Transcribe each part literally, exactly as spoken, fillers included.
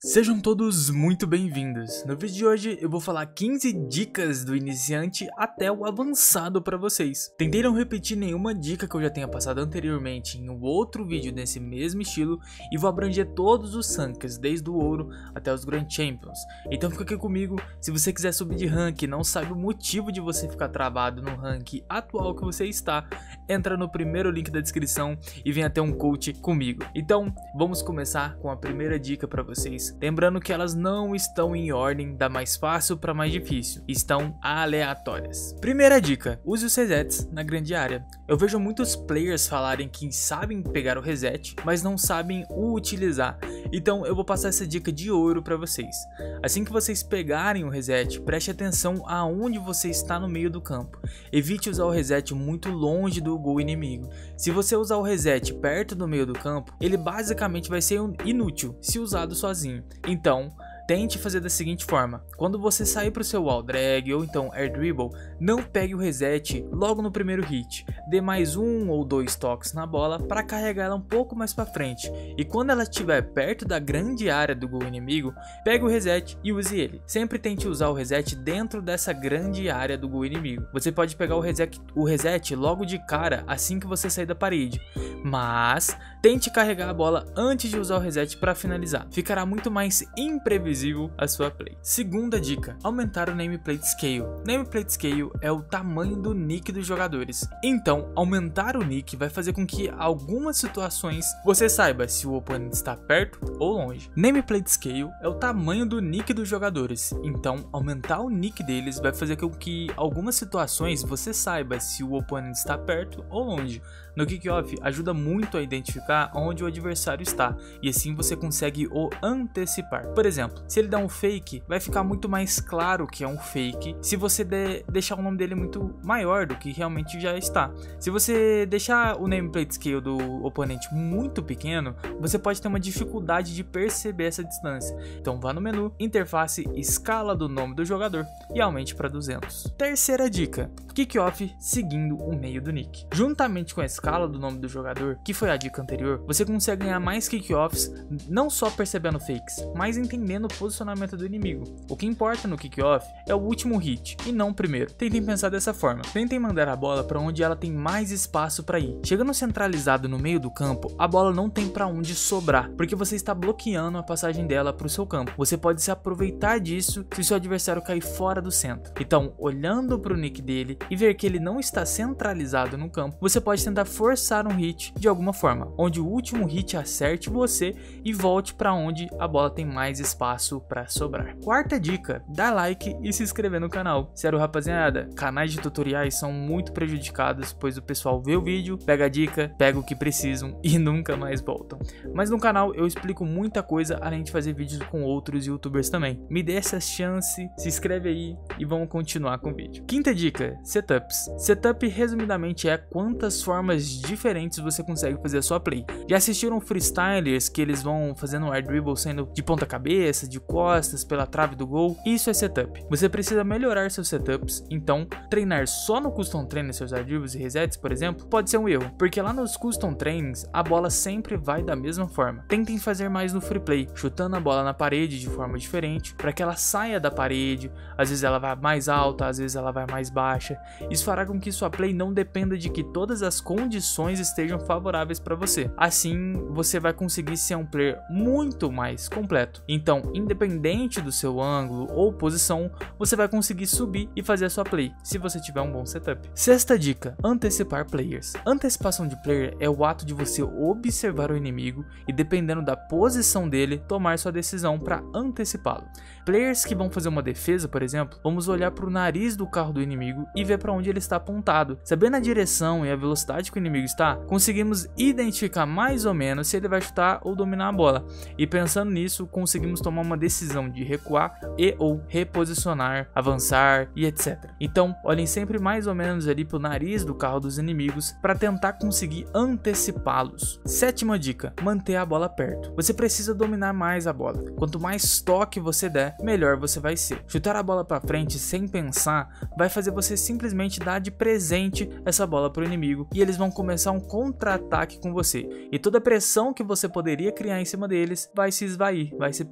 Sejam todos muito bem-vindos. No vídeo de hoje eu vou falar quinze dicas do iniciante até o avançado para vocês. Tentei não repetir nenhuma dica que eu já tenha passado anteriormente em um outro vídeo desse mesmo estilo e vou abranger todos os ranks, desde o ouro até os Grand Champions. Então fica aqui comigo, se você quiser subir de rank e não sabe o motivo de você ficar travado no rank atual que você está, entra no primeiro link da descrição e vem até um coach comigo. Então vamos começar com a primeira dica para vocês. Lembrando que elas não estão em ordem da mais fácil para mais difícil, estão aleatórias. Primeira dica, use os resets na grande área. Eu vejo muitos players falarem que sabem pegar o reset, mas não sabem o utilizar. Então eu vou passar essa dica de ouro para vocês. Assim que vocês pegarem o reset, preste atenção aonde você está no meio do campo. Evite usar o reset muito longe do gol inimigo. Se você usar o reset perto do meio do campo, ele basicamente vai ser inútil se usado sozinho. Então, tente fazer da seguinte forma: quando você sair para o seu wall drag ou então air dribble, não pegue o reset logo no primeiro hit. Dê mais um ou dois toques na bola para carregar ela um pouco mais para frente. E quando ela estiver perto da grande área do gol inimigo, pegue o reset e use ele. Sempre tente usar o reset dentro dessa grande área do gol inimigo. Você pode pegar o reset, o reset logo de cara assim que você sair da parede, mas tente carregar a bola antes de usar o reset para finalizar. Ficará muito mais imprevisível a sua play. Segunda dica, aumentar o nameplate scale. Nameplate scale é o tamanho do nick dos jogadores. Então, aumentar o nick vai fazer com que algumas situações você saiba se o oponente está perto ou longe. Nameplate scale é o tamanho do nick dos jogadores. Então, aumentar o nick deles vai fazer com que algumas situações você saiba se o oponente está perto ou longe. No kickoff ajuda muito a identificar onde o adversário está e assim você consegue o antecipar. Por exemplo, se ele dá um fake, vai ficar muito mais claro que é um fake se você de deixar o nome dele muito maior do que realmente já está. Se você deixar o nameplate scale do oponente muito pequeno, você pode ter uma dificuldade de perceber essa distância. Então vá no menu, interface, escala do nome do jogador e aumente para duzentos. Terceira dica, kickoff seguindo o meio do nick. Juntamente com a escala do nome do jogador, que foi a dica anterior, você consegue ganhar mais kickoffs não só percebendo fakes, mas entendendo o posicionamento do inimigo. O que importa no kickoff é o último hit e não o primeiro. Tentem pensar dessa forma. Tentem mandar a bola para onde ela tem mais espaço para ir. Chegando centralizado no meio do campo, a bola não tem para onde sobrar, porque você está bloqueando a passagem dela para o seu campo. Você pode se aproveitar disso se o seu adversário cair fora do centro. Então, olhando para o nick dele e ver que ele não está centralizado no campo, você pode tentar forçar um hit de alguma forma, onde o último hit acerte você e volte para onde a bola tem mais espaço para sobrar. Quarta dica, dá like e se inscrever no canal. Sério, rapaziada, canais de tutoriais são muito prejudicados, pois o pessoal vê o vídeo, pega a dica, pega o que precisam e nunca mais voltam. Mas no canal eu explico muita coisa, além de fazer vídeos com outros youtubers também. Me dê essa chance, se inscreve aí e vamos continuar com o vídeo. Quinta dica, setups. Setup resumidamente é quantas formas diferentes você consegue fazer a sua play. Já assistiram freestylers que eles vão fazendo um air dribble sendo de ponta cabeça, de costas, pela trave do gol? Isso é setup. Você precisa melhorar seus setups, então treinar só no custom train seus air dribbles e resets, por exemplo, pode ser um erro, porque lá nos custom trains a bola sempre vai da mesma forma. Tentem fazer mais no free play, chutando a bola na parede de forma diferente, para que ela saia da parede. Às vezes ela vai mais alta, às vezes ela vai mais baixa. Isso fará com que sua play não dependa de que todas as condições estejam favoráveis para você. Assim, você vai conseguir ser um player muito mais completo. Então, independente do seu ângulo ou posição, você vai conseguir subir e fazer a sua play, se você tiver um bom setup. Sexta dica, antecipar players. Antecipação de player é o ato de você observar o inimigo e, dependendo da posição dele, tomar sua decisão para antecipá-lo. Players que vão fazer uma defesa, por exemplo, vamos olhar para o nariz do carro do inimigo e ver para onde ele está apontado. Sabendo a direção e a velocidade que o inimigo está, conseguimos identificar mais ou menos se ele vai chutar ou dominar a bola. E pensando nisso, conseguimos tomar uma decisão de recuar e ou reposicionar, avançar e etcétera. Então, olhem sempre mais ou menos ali pro nariz do carro dos inimigos para tentar conseguir antecipá-los. Sétima dica, manter a bola perto. Você precisa dominar mais a bola. Quanto mais toque você der, melhor você vai ser. Chutar a bola para frente sem pensar vai fazer você simplesmente dar de presente essa bola pro inimigo e eles vão começar um contra-ataque com você. E toda a pressão que você poderia criar em cima deles vai se esvair, vai se perder.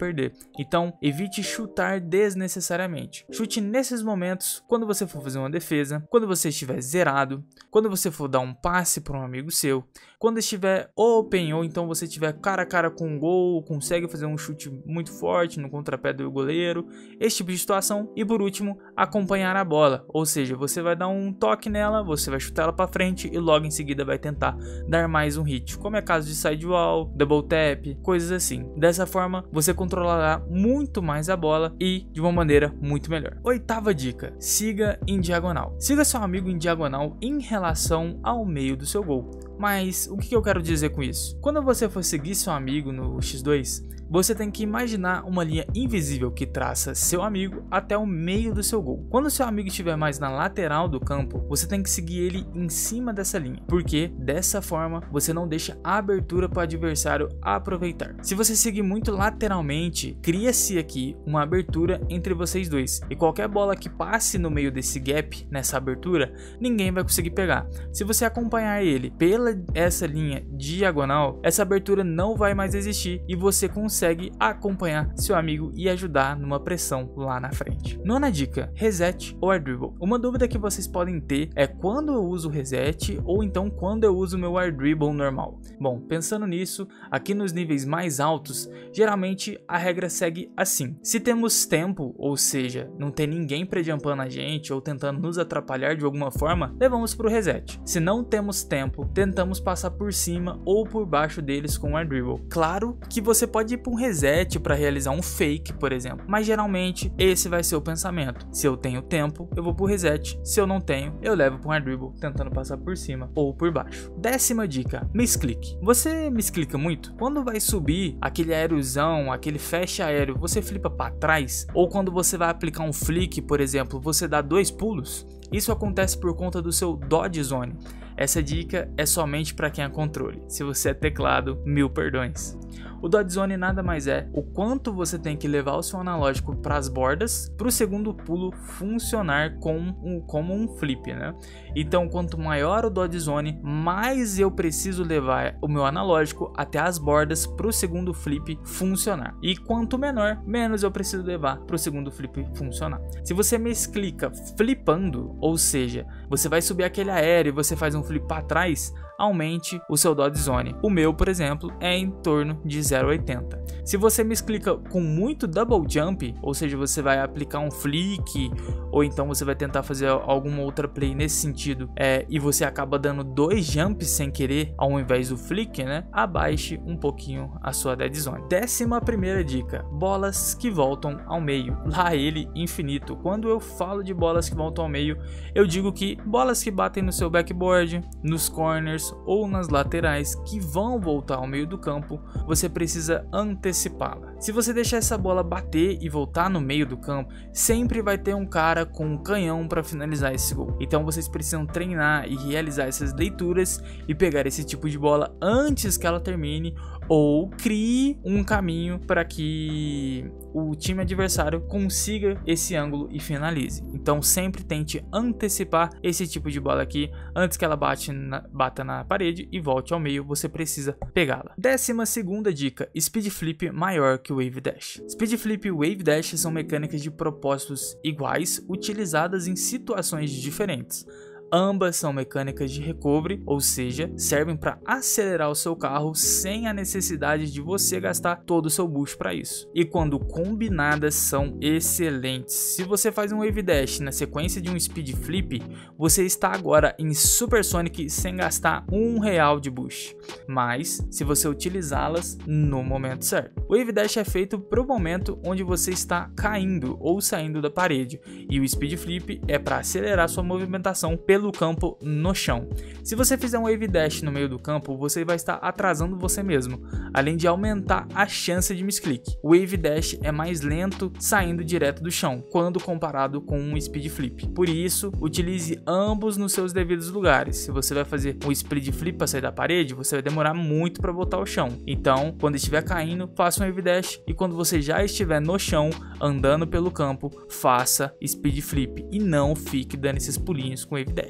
Então evite chutar desnecessariamente. Chute nesses momentos quando você for fazer uma defesa, quando você estiver zerado, quando você for dar um passe para um amigo seu, quando estiver open ou então você estiver cara a cara com um gol, consegue fazer um chute muito forte no contrapé do goleiro, esse tipo de situação. E por último, acompanhar a bola, ou seja, você vai dar um toque nela, você vai chutar ela para frente e logo em seguida vai tentar dar mais um hit, como é caso de sidewall, double tap, coisas assim. Dessa forma, você controlará muito mais a bola e de uma maneira muito melhor. Oitava dica: siga em diagonal. Siga seu amigo em diagonal em relação ao meio do seu gol. Mas o que eu quero dizer com isso? Quando você for seguir seu amigo no xis dois, você tem que imaginar uma linha invisível que traça seu amigo até o meio do seu gol. Quando seu amigo estiver mais na lateral do campo, você tem que seguir ele em cima dessa linha, porque dessa forma você não deixa a abertura para o adversário aproveitar. Se você seguir muito lateralmente, cria-se aqui uma abertura entre vocês dois, e qualquer bola que passe no meio desse gap, nessa abertura, ninguém vai conseguir pegar. Se você acompanhar ele pela essa linha diagonal, essa abertura não vai mais existir e você consegue consegue acompanhar seu amigo e ajudar numa pressão lá na frente. Nona dica: reset ou air dribble. Uma dúvida que vocês podem ter é quando eu uso reset ou então quando eu uso meu air dribble normal. Bom, pensando nisso, aqui nos níveis mais altos, geralmente a regra segue assim: se temos tempo, ou seja, não tem ninguém pre-jumpando a gente ou tentando nos atrapalhar de alguma forma, levamos para o reset. Se não temos tempo, tentamos passar por cima ou por baixo deles com o air dribble. Claro que você pode ir para um reset para realizar um fake, por exemplo, mas geralmente esse vai ser o pensamento: se eu tenho tempo, eu vou pro reset; se eu não tenho, eu levo para um air dribble tentando passar por cima ou por baixo. Décima dica: misclick. Você misclicka muito? Quando vai subir aquele aérozão, aquele flash aéreo, você flipa para trás? Ou quando você vai aplicar um flick, por exemplo, você dá dois pulos? Isso acontece por conta do seu dodge zone. Essa dica é somente para quem é controle. Se você é teclado, mil perdões. O dodge zone nada mais é o quanto você tem que levar o seu analógico para as bordas para o segundo pulo funcionar com um, como um flip, né? Então, quanto maior o dodge zone, mais eu preciso levar o meu analógico até as bordas para o segundo flip funcionar. E quanto menor, menos eu preciso levar para o segundo flip funcionar. Se você misclicka flipando, ou seja, você vai subir aquele aéreo e você faz um flip para trás, aumente o seu dodge zone. O meu, por exemplo, é em torno de zero vírgula oitenta. Se você misclicka com muito double jump, ou seja, você vai aplicar um flick, ou então você vai tentar fazer alguma outra play nesse sentido, é, e você acaba dando dois jumps sem querer, ao invés do flick, né? Abaixe um pouquinho a sua dead zone. Décima primeira dica: bolas que voltam ao meio. Lá ele infinito. Quando eu falo de bolas que voltam ao meio, eu digo que bolas que batem no seu backboard, nos corners ou nas laterais, que vão voltar ao meio do campo, você precisa antecipá-la. Se você deixar essa bola bater e voltar no meio do campo, sempre vai ter um cara com um canhão para finalizar esse gol. Então vocês precisam treinar e realizar essas leituras e pegar esse tipo de bola antes que ela termine, ou crie um caminho para que o time adversário consiga esse ângulo e finalize. Então sempre tente antecipar esse tipo de bola aqui antes que ela bate na, bata na parede e volte ao meio. Você precisa pegá-la. Décima segunda dica: speed flip maior que o wave dash. Speed flip e wave dash são mecânicas de propósitos iguais utilizadas em situações diferentes. Ambas são mecânicas de recovery, ou seja, servem para acelerar o seu carro sem a necessidade de você gastar todo o seu boost para isso. E quando combinadas, são excelentes. Se você faz um wave dash na sequência de um speed flip, você está agora em supersonic sem gastar um real de boost. Mas se você utilizá-las no momento certo. O wave dash é feito para o momento onde você está caindo ou saindo da parede, e o speed flip é para acelerar sua movimentação pelo campo no chão. Se você fizer um wave dash no meio do campo, você vai estar atrasando você mesmo, além de aumentar a chance de misclick. O wave dash é mais lento saindo direto do chão, quando comparado com um speed flip. Por isso, utilize ambos nos seus devidos lugares. Se você vai fazer um speed flip para sair da parede, você vai demorar muito para voltar ao chão. Então, quando estiver caindo, faça um wave dash, e quando você já estiver no chão, andando pelo campo, faça speed flip e não fique dando esses pulinhos com wave dash.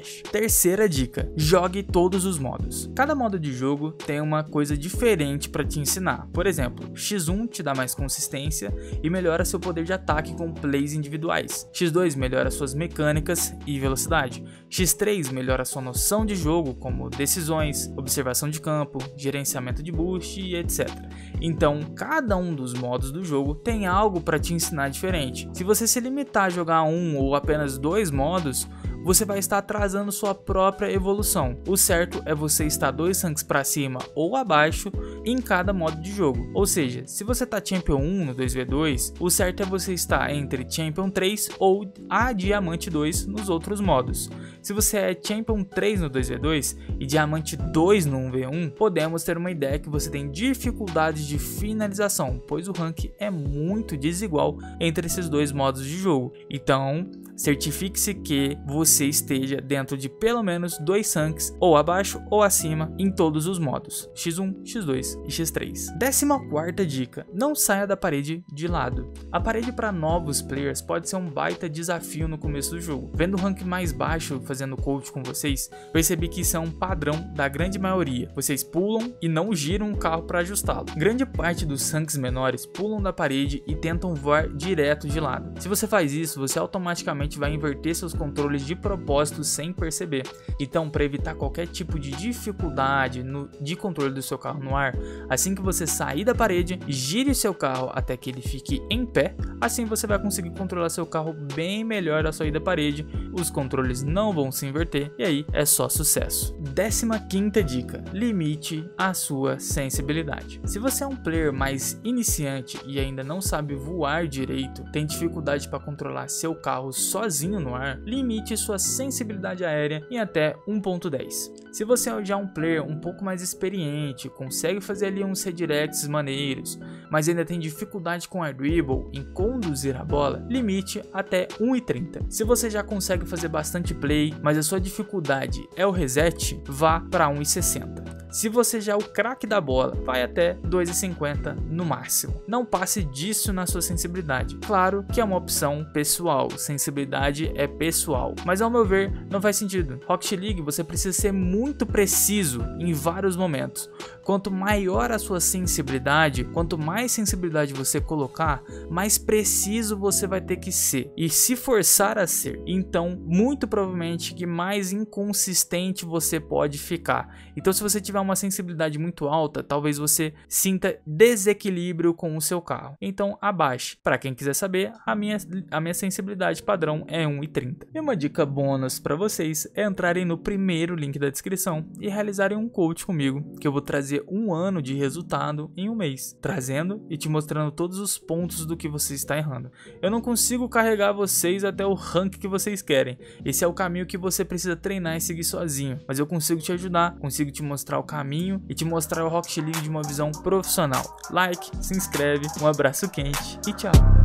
Abash. Terceira dica: jogue todos os modos. Cada modo de jogo tem uma coisa diferente para te ensinar. Por exemplo, X um te dá mais consistência e melhora seu poder de ataque com plays individuais. X dois melhora suas mecânicas e velocidade. X três melhora sua noção de jogo, como decisões, observação de campo, gerenciamento de boost e etcétera. Então, cada um dos modos do jogo tem algo para te ensinar diferente. Se você se limitar a jogar um ou apenas dois modos, você vai estar atrasando sua própria evolução. O certo é você estar dois ranks para cima ou abaixo em cada modo de jogo. Ou seja, se você tá Champion um no dois v dois, o certo é você estar entre Champion três ou a Diamante dois nos outros modos. Se você é Champion três no dois v dois e Diamante dois no um v um, podemos ter uma ideia que você tem dificuldades de finalização, pois o rank é muito desigual entre esses dois modos de jogo. Então, certifique-se que você esteja dentro de pelo menos dois ranks, ou abaixo ou acima, em todos os modos, X um, X dois e X três. Décima quarta dica: não saia da parede de lado. A parede para novos players pode ser um baita desafio no começo do jogo. Vendo o rank mais baixo fazendo coach com vocês, percebi que isso é um padrão da grande maioria. Vocês pulam e não giram o carro para ajustá-lo. Grande parte dos ranks menores pulam da parede e tentam voar direto de lado. Se você faz isso, você automaticamente vai inverter seus controles de propósito sem perceber. Então, para evitar qualquer tipo de dificuldade no, de controle do seu carro no ar, assim que você sair da parede, gire o seu carro até que ele fique em pé. Assim você vai conseguir controlar seu carro bem melhor ao sair da parede, os controles não vão se inverter e aí é só sucesso. Décima quinta dica: limite a sua sensibilidade. Se você é um player mais iniciante e ainda não sabe voar direito, tem dificuldade para controlar seu carro sozinho no ar, limite sua sensibilidade aérea em até um ponto dez. Se você é já um player um pouco mais experiente, consegue fazer ali uns redirects maneiros, mas ainda tem dificuldade com air dribble em conduzir a bola, limite até um e trinta. Se você já consegue fazer bastante play, mas a sua dificuldade é o reset, vá para um e sessenta. Se você já é o craque da bola, vai até dois e cinquenta no máximo. Não passe disso na sua sensibilidade. Claro que é uma opção pessoal, sensibilidade é pessoal, mas ao meu ver não faz sentido. Rocket League você precisa ser muito preciso em vários momentos. Quanto maior a sua sensibilidade, quanto mais sensibilidade você colocar, mais preciso você vai ter que ser e se forçar a ser. Então, muito provavelmente que mais inconsistente você pode ficar. Então, se você tiver uma sensibilidade muito alta, talvez você sinta desequilíbrio com o seu carro. Então, abaixe. Para quem quiser saber, a minha, a minha sensibilidade padrão é um e trinta. E uma dica bônus para vocês é entrarem no primeiro link da descrição e realizarem um coach comigo, que eu vou trazer um ano de resultado em um mês, trazendo e te mostrando todos os pontos do que você está errando. Eu não consigo carregar vocês até o rank que vocês querem. Esse é o caminho que você precisa treinar e seguir sozinho, mas eu consigo te ajudar, consigo te mostrar o caminho e te mostrar o Rocket League de uma visão profissional. Like, se inscreve, um abraço quente e tchau!